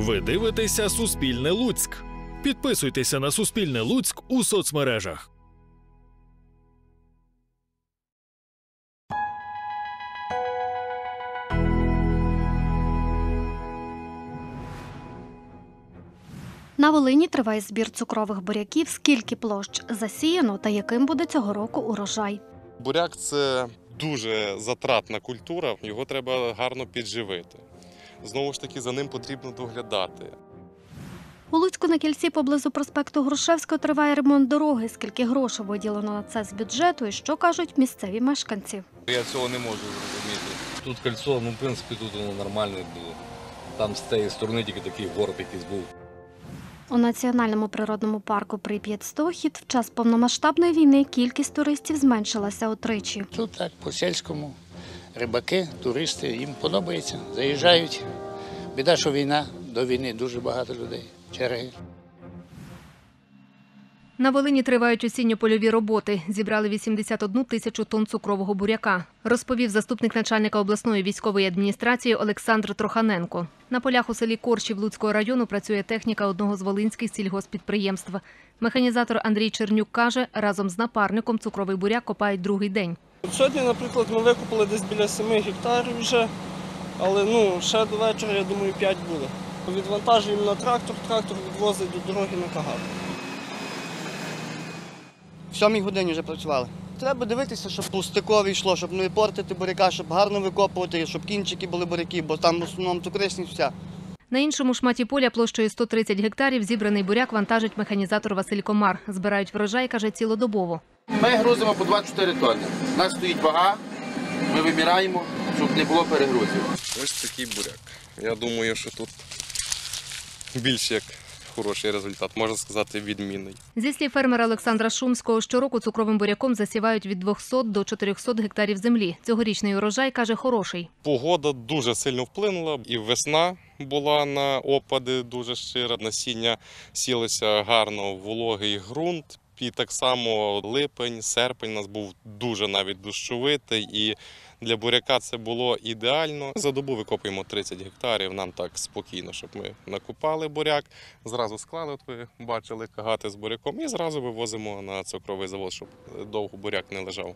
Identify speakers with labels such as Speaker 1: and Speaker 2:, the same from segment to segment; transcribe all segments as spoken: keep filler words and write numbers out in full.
Speaker 1: Ви дивитеся Суспільне Луцьк. Підписуйтеся на Суспільне Луцьк у соцмережах.
Speaker 2: На Волині триває збір цукрових буряків. Скільки площ засіяно та яким буде цього року урожай?
Speaker 3: Буряк – це дуже затратна культура, його треба гарно підживити. Знову ж таки, за ним потрібно доглядати.
Speaker 2: У Луцьку на Кільці поблизу проспекту Грушевського триває ремонт дороги. Скільки грошей виділено на це з бюджету і що кажуть місцеві мешканці?
Speaker 4: Я цього не можу зрозуміти. Тут кільцо, ну, в принципі, тут воно нормально було. Там з тієї сторони тільки такий горб якийсь був.
Speaker 2: У Національному природному парку Прип'ять-Стохід в час повномасштабної війни кількість туристів зменшилася утричі.
Speaker 5: Тут так, по-сільському, рибаки, туристи, їм подобається, заїжджають. Біда, що війна, до війни дуже багато людей, черги.
Speaker 6: На Волині тривають осінньо-польові роботи. Зібрали вісімдесят одну тисячу тонн цукрового буряка, розповів заступник начальника обласної військової адміністрації Олександр Троханенко. На полях у селі Коршів Луцького району працює техніка одного з волинських сільгосппідприємств. Механізатор Андрій Чернюк каже, разом з напарником цукровий буряк копають другий день.
Speaker 7: Сьогодні, наприклад, ми викопали десь біля семи гектарів вже, але ну, ще до вечора, я думаю, п'ять буде. Відвантажуємо на трактор, трактор відвозить до дороги на Кагату.
Speaker 8: В сьомій годині вже працювали. Треба дивитися, щоб пластикове йшло, щоб не портити буряка, щоб гарно викопувати, щоб кінчики були буряки, бо там в основному цукрисність вся.
Speaker 6: На іншому шматі поля площею сто тридцять гектарів зібраний буряк вантажить механізатор Василь Комар. Збирають врожай, каже, цілодобово.
Speaker 9: Ми грузимо по двадцять чотири тонни. У нас стоїть вага, ми виміраємо, щоб не було перегрузів.
Speaker 3: Ось такий буряк. Я думаю, що тут більш як хороший результат, можна сказати, відмінний.
Speaker 6: Зі слів фермера Олександра Шумського, щороку цукровим буряком засівають від двохсот до чотирьохсот гектарів землі. Цьогорічний урожай, каже, хороший.
Speaker 3: Погода дуже сильно вплинула. І весна була на опади дуже щира. Насіння сілося гарно в вологий ґрунт. І так само липень, серпень у нас був дуже навіть дощовитий. І для буряка це було ідеально. За добу викопуємо тридцять гектарів, нам так спокійно, щоб ми накопали буряк, зразу склали, от ви бачили, кагати з буряком, і зразу вивозимо на цукровий завод, щоб довго буряк не лежав.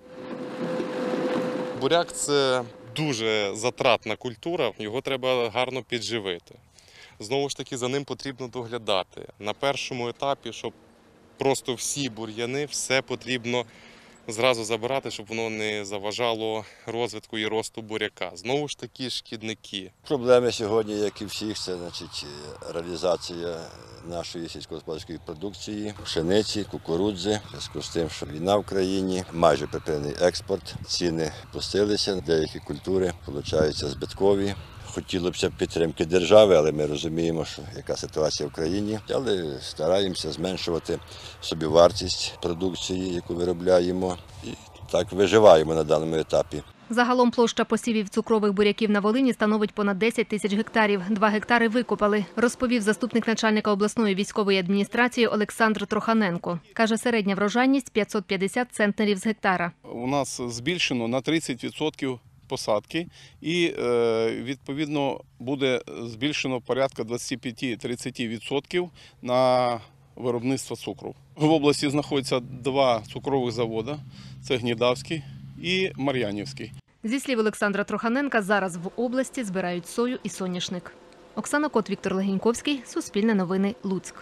Speaker 3: Буряк – це дуже затратна культура, його треба гарно підживити. Знову ж таки, за ним потрібно доглядати. На першому етапі, щоб просто всі бур'яни, все потрібно зразу забирати, щоб воно не заважало розвитку і росту буряка. Знову ж таки, шкідники.
Speaker 10: Проблеми сьогодні, як і всіх, це значить, реалізація нашої сільськогосподарської продукції, пшениці, кукурудзи. В зв'язку з тим, що війна в країні, майже припинений експорт, ціни опустилися, деякі культури получаються збиткові. Хотілося б підтримки держави, але ми розуміємо, що яка ситуація в країні. Але стараємося зменшувати собівартість продукції, яку виробляємо. І так виживаємо на даному етапі.
Speaker 6: Загалом площа посівів цукрових буряків на Волині становить понад десять тисяч гектарів. Два гектари викопали, розповів заступник начальника обласної військової адміністрації Олександр Троханенко. Каже, середня врожайність – п'ятсот п'ятдесят центнерів з гектара.
Speaker 11: У нас збільшено на тридцять відсотків посадки і, відповідно, буде збільшено порядка двадцять п'ять - тридцять відсотків на виробництво цукру. В області знаходяться два цукрових заводи – це Гнідавський і Мар'янівський.
Speaker 6: Зі слів Олександра Троханенка, зараз в області збирають сою і соняшник. Оксана Кот, Віктор Легеньковський, Суспільне новини, Луцьк.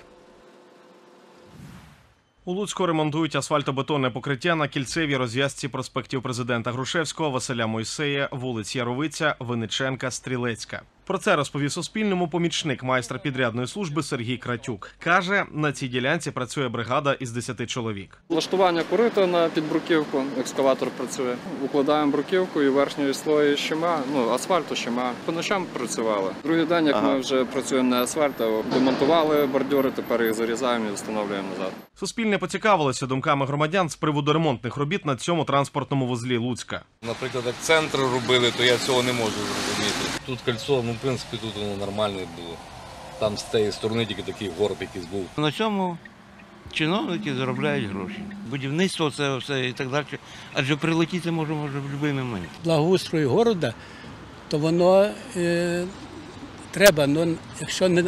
Speaker 12: У Луцьку ремонтують асфальтобетонне покриття на кільцевій розв'язці проспектів Президента Грушевського, Василя Мойсея, вулиць Яровиця, Винниченка, Стрілецька. Про це розповів Суспільному помічник майстра підрядної служби Сергій Кратюк. Каже, на цій ділянці працює бригада із десяти чоловік.
Speaker 13: Влаштування корита на підбруківку, екскаватор працює. Укладаємо бруківку і верхньої слої щема, ну, асфальту щема. По ночам працювали. Другий день, як ага. ми вже працюємо на асфальт, демонтували бордюри, тепер їх зарізаємо і встановлюємо назад.
Speaker 12: Суспільне поцікавилося думками громадян з приводу ремонтних робіт на цьому транспортному вузлі Луцька.
Speaker 4: Наприклад, як центр робили, то я цього не можу зрозуміти. Тут кільцо, ну, в принципі, тут воно нормально було. Там з тієї сторони тільки такий горб якийсь був.
Speaker 5: На цьому чиновники заробляють гроші. Будівництво це все і так далі. Адже прилетіти може, може в будь-який момент.
Speaker 14: Благоустрою міста, то воно е, треба, але якщо не,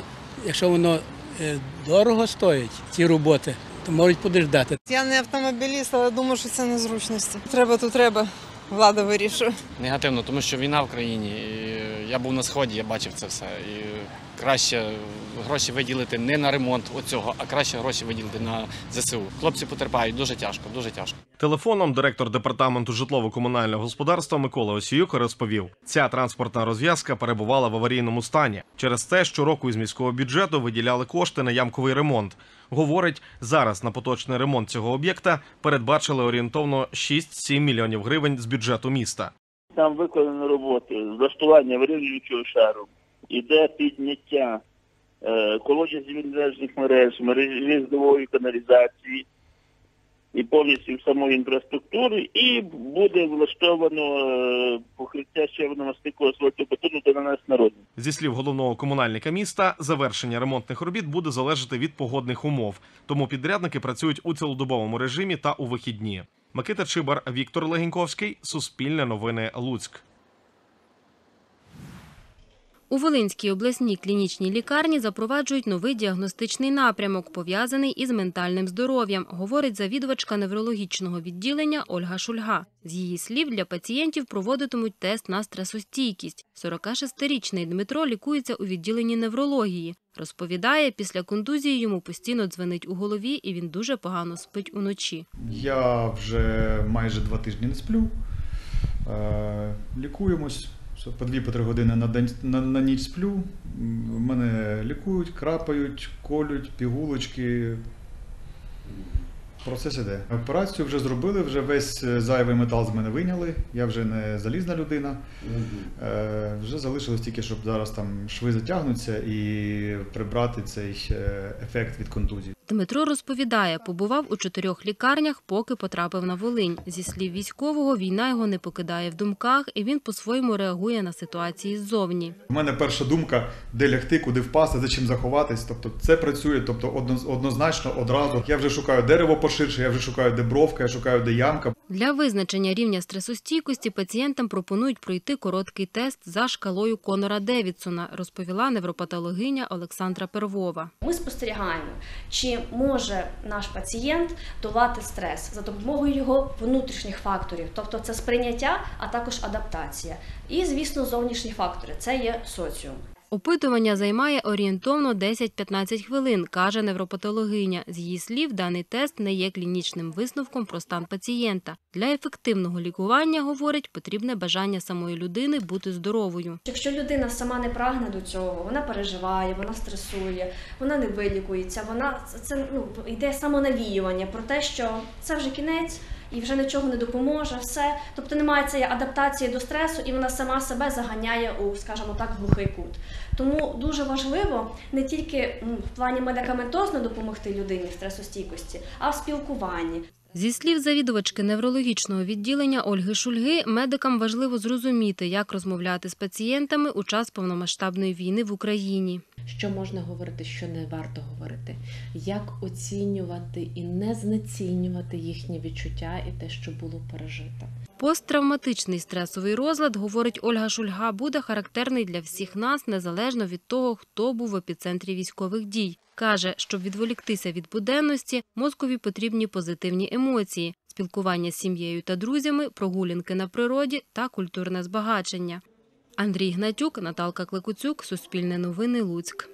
Speaker 14: Якщо воно дорого стоїть, ці роботи, то можуть подождати.
Speaker 15: Я не автомобіліст, але думаю, що це незручності. Треба, то треба, влада вирішує.
Speaker 16: Негативно, тому що війна в країні. І я був на Сході, я бачив це все. І краще гроші виділити не на ремонт оцього, а краще гроші виділити на зе се у. Хлопці потерпають дуже тяжко, дуже тяжко.
Speaker 12: Телефоном директор департаменту житлово-комунального господарства Микола Осіюк розповів, ця транспортна розв'язка перебувала в аварійному стані. Через те щороку із міського бюджету виділяли кошти на ямковий ремонт. Говорить, зараз на поточний ремонт цього об'єкта передбачили орієнтовно шість-сім мільйонів гривень з бюджету міста.
Speaker 17: Там виконані роботи, влаштування вирівнюючого шару, іде підняття е, колодязів інженерних мереж, мережі здової каналізації і повністю самої інфраструктури, і буде влаштовано е, покриття щебно-мастикового асфальтобетону та нанесено розмір.
Speaker 12: Зі слів головного комунальника міста, завершення ремонтних робіт буде залежати від погодних умов. Тому підрядники працюють у цілодобовому режимі та у вихідні. Микита Чибар, Віктор Легеньковський, Суспільне новини, Луцьк.
Speaker 6: У Волинській обласній клінічній лікарні запроваджують новий діагностичний напрямок, пов'язаний із ментальним здоров'ям, говорить завідувачка неврологічного відділення Ольга Шульга. З її слів, для пацієнтів проводитимуть тест на стресостійкість. сорокашестирічний Дмитро лікується у відділенні неврології. Розповідає, після контузії йому постійно дзвенить у голові і він дуже погано спить уночі.
Speaker 18: Я вже майже два тижні не сплю, лікуємось. По дві-три години на день на, на ніч сплю. Мене лікують, крапають, колють, пігулочки. Процес іде. Операцію вже зробили, вже весь зайвий метал з мене вийняли. Я вже не залізна людина. Е, вже залишилось тільки, щоб зараз там шви затягнуться і прибрати цей ефект від контузії.
Speaker 6: Дмитро розповідає, побував у чотирьох лікарнях, поки потрапив на Волинь. Зі слів військового, війна його не покидає в думках, і він по-своєму реагує на ситуації ззовні.
Speaker 18: У мене перша думка, де лягти, куди впасти, за чим заховатись. Тобто це працює, тобто однозначно, одразу. Я вже шукаю дерево поширше, я вже шукаю, де бровка, я шукаю, де ямка.
Speaker 6: Для визначення рівня стресостійкості пацієнтам пропонують пройти короткий тест за шкалою Конора-Девідсона, розповіла невропатологиня Олександра Первова.
Speaker 19: Ми спостерігаємо, чи може наш пацієнт долати стрес за допомогою його внутрішніх факторів, тобто це сприйняття, а також адаптація. І, звісно, зовнішні фактори – це є соціум.
Speaker 6: Опитування займає орієнтовно десять-п'ятнадцять хвилин, каже невропатологиня. З її слів, даний тест не є клінічним висновком про стан пацієнта. Для ефективного лікування, говорить, потрібне бажання самої людини бути здоровою.
Speaker 19: Якщо людина сама не прагне до цього, вона переживає, вона стресує, вона не вилікується, вона це ну, йде самонавіювання про те, що це вже кінець, і вже нічого не допоможе, все. Тобто немає цієї адаптації до стресу, і вона сама себе заганяє у, скажімо так, глухий кут. Тому дуже важливо не тільки в плані медикаментозно допомогти людині в стресостійкості, а в спілкуванні.
Speaker 6: Зі слів завідувачки неврологічного відділення Ольги Шульги, медикам важливо зрозуміти, як розмовляти з пацієнтами у час повномасштабної війни в Україні.
Speaker 20: Що можна говорити, що не варто говорити, як оцінювати і не знецінювати їхні відчуття і те, що було пережито.
Speaker 6: Посттравматичний стресовий розлад, говорить Ольга Шульга, буде характерний для всіх нас, незалежно від того, хто був в епіцентрі військових дій. Каже, щоб відволіктися від буденності, мозкові потрібні позитивні емоції – спілкування з сім'єю та друзями, прогулянки на природі та культурне збагачення. Андрій Гнатюк, Наталка Клекуцюк, Суспільне новини, Луцьк.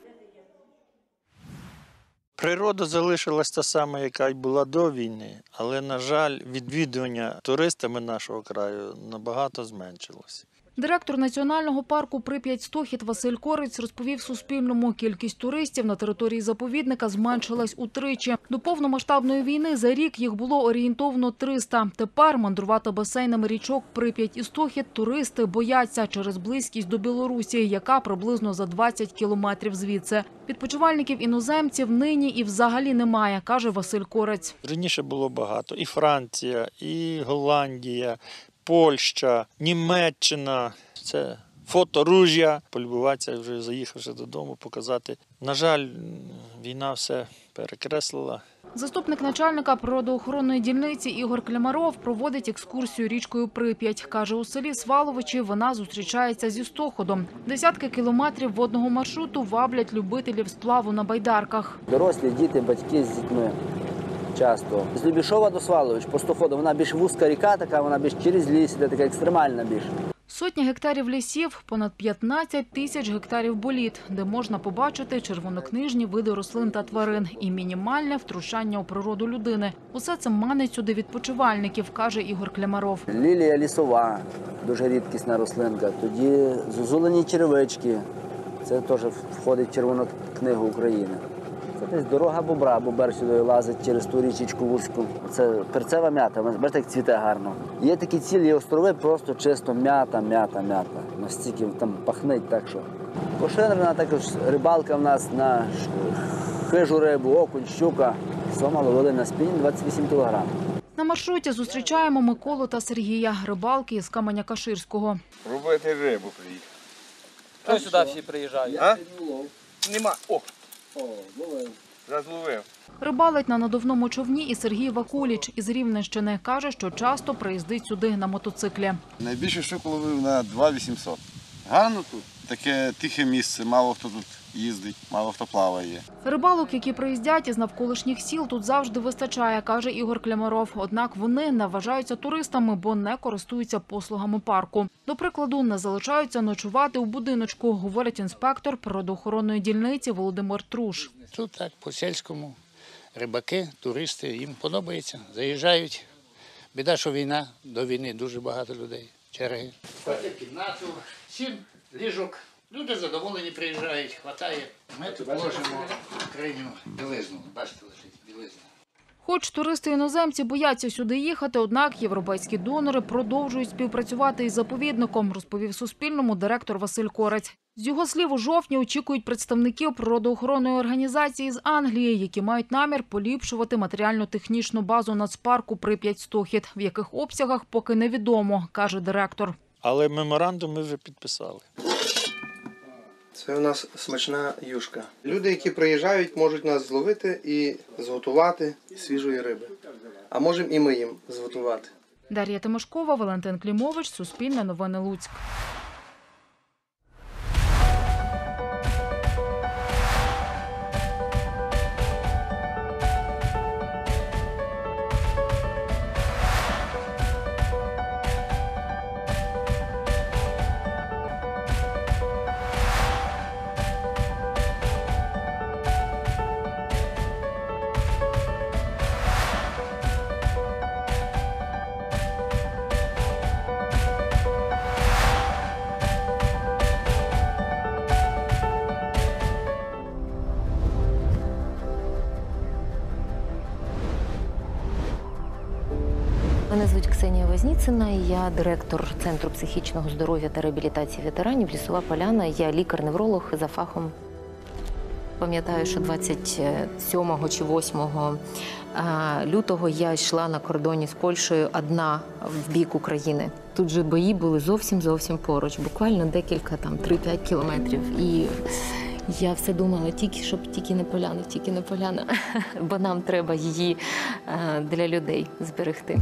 Speaker 21: Природа залишилась та сама, яка й була до війни, але, на жаль, відвідування туристами нашого краю набагато зменшилося.
Speaker 22: Директор національного парку Прип'ять-Стохід Василь Корець розповів Суспільному, кількість туристів на території заповідника зменшилась утричі. До повномасштабної війни за рік їх було орієнтовно триста. Тепер мандрувати басейнами річок Прип'ять і Стохід туристи бояться через близькість до Білорусі, яка приблизно за двадцять кілометрів звідси. Відпочивальників іноземців нині і взагалі немає, каже Василь Корець.
Speaker 21: Раніше було багато. І Франція, і Голландія, Польща, Німеччина – це фоторужя, полюбуватися, вже заїхавши додому, показати. На жаль, війна все перекреслила.
Speaker 22: Заступник начальника природоохоронної дільниці Ігор Клямаров проводить екскурсію річкою Прип'ять. Каже, у селі Сваловичі вона зустрічається зі Стоходом. Десятки кілометрів водного маршруту ваблять любителів сплаву на байдарках.
Speaker 1: Дорослі, діти, батьки з дітьми часто. З Любішова до Свалович по Стоходу. Вона більш вузька ріка, така, вона більш через ліс, іде, така екстремальна більш.
Speaker 22: Сотні гектарів лісів, понад п'ятнадцять тисяч гектарів боліт, де можна побачити червонокнижні види рослин та тварин і мінімальне втручання у природу людини. Усе це манить сюди відпочивальників, каже Ігор Клямаров.
Speaker 1: Лілія лісова, дуже рідкісна рослинка. Тоді зозулені черевички, це теж входить в Червону книгу України. Це десь дорога бобра, бобер сюди лазить через ту річечку вузьку. Це перцева м'ята, бачите, як цвіте гарно. Є такі цілі острови, просто чисто м'ята, м'ята, м'ята. Настільки там пахнить, так що. Поширена також рибалка в нас на хижу рибу, окунь, щука. Сома ловили на спінінг двадцять вісім кілограм.
Speaker 22: На маршруті зустрічаємо Миколу та Сергія, рибалки із Каменя-Каширського.
Speaker 2: Робити рибу приїхав.
Speaker 23: Хто сюди всі приїжджає?
Speaker 2: А? Нема. О! Розловив.
Speaker 22: Рибалить на надувному човні і Сергій Вакуліч із Рівненщини. Каже, що часто приїздить сюди на мотоциклі.
Speaker 24: Найбільше щуку ловив на два вісімсот. Гарно тут. Таке тихе місце, мало хто тут їздить, мало хто плаває.
Speaker 22: Рибалок, які приїздять із навколишніх сіл, тут завжди вистачає, каже Ігор Клямаров. Однак вони не вважаються туристами, бо не користуються послугами парку. До прикладу, не залишаються ночувати у будиночку, говорить інспектор природоохоронної дільниці Володимир Труш.
Speaker 5: Тут так, по-сільському, рибаки, туристи, їм подобається, заїжджають. Біда, що війна, до війни дуже багато людей, черги. Ходять в кімнату, сім ліжок, люди задоволені приїжджають, хватає. Ми тут ложимо крайню білизну, бачите, лежить білизна.
Speaker 22: Хоч туристи-іноземці бояться сюди їхати, однак європейські донори продовжують співпрацювати із заповідником, розповів Суспільному директор Василь Корець. З його слів, у жовтні очікують представників природоохоронної організації з Англії, які мають намір поліпшувати матеріально-технічну базу нацпарку Прип'ять-Стохід. В яких обсягах поки невідомо, каже директор.
Speaker 21: Але меморандум ми вже підписали.
Speaker 25: Це у нас смачна юшка. Люди, які приїжджають, можуть нас зловити і зготувати свіжої риби. А можемо і ми їм зготувати.
Speaker 22: Дар'я Тимошкова, Валентин Клімович, Суспільне новини Луцьк.
Speaker 26: Мене звуть Ксенія Возніцина, я директор Центру психічного здоров'я та реабілітації ветеранів «Лісова поляна». Я лікар-невролог за фахом. Пам'ятаю, що двадцять сьомого чи восьмого лютого я йшла на кордоні з Польщею одна в бік України. Тут же бої були зовсім-зовсім поруч, буквально декілька, там, три-п'ять кілометрів. І я все думала, тільки, щоб тільки не поляна, тільки не поляна, бо нам треба її для людей зберегти.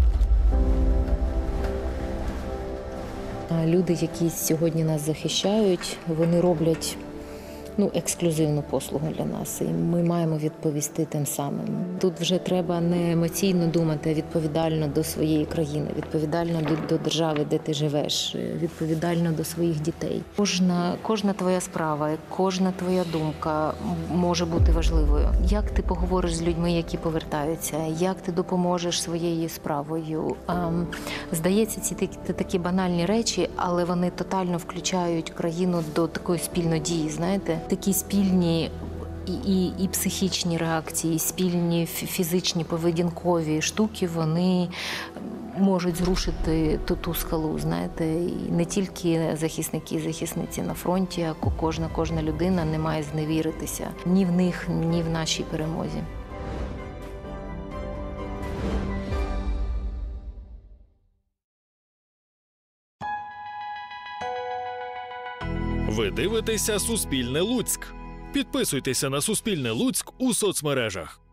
Speaker 26: Люди, які сьогодні нас захищають, вони роблять ну, ексклюзивну послугу для нас, і ми маємо відповісти тим самим. Тут вже треба не емоційно думати, а відповідально до своєї країни, відповідально до, до держави, де ти живеш, відповідально до своїх дітей. Кожна, кожна твоя справа, кожна твоя думка може бути важливою. Як ти поговориш з людьми, які повертаються, як ти допоможеш своєю справою. Ем, здається, ці такі, такі банальні речі, але вони тотально включають країну до такої спільної дії, знаєте. Такі спільні і, і, і психічні реакції, і спільні фізичні поведінкові штуки, вони можуть зрушити ту, ту скалу, знаєте. І не тільки захисники і захисниці на фронті, а кожна, кожна людина не має зневіритися ні в них, ні в нашій перемозі.
Speaker 3: Ви дивитеся «Суспільне Луцьк». Підписуйтеся на «Суспільне Луцьк» у соцмережах.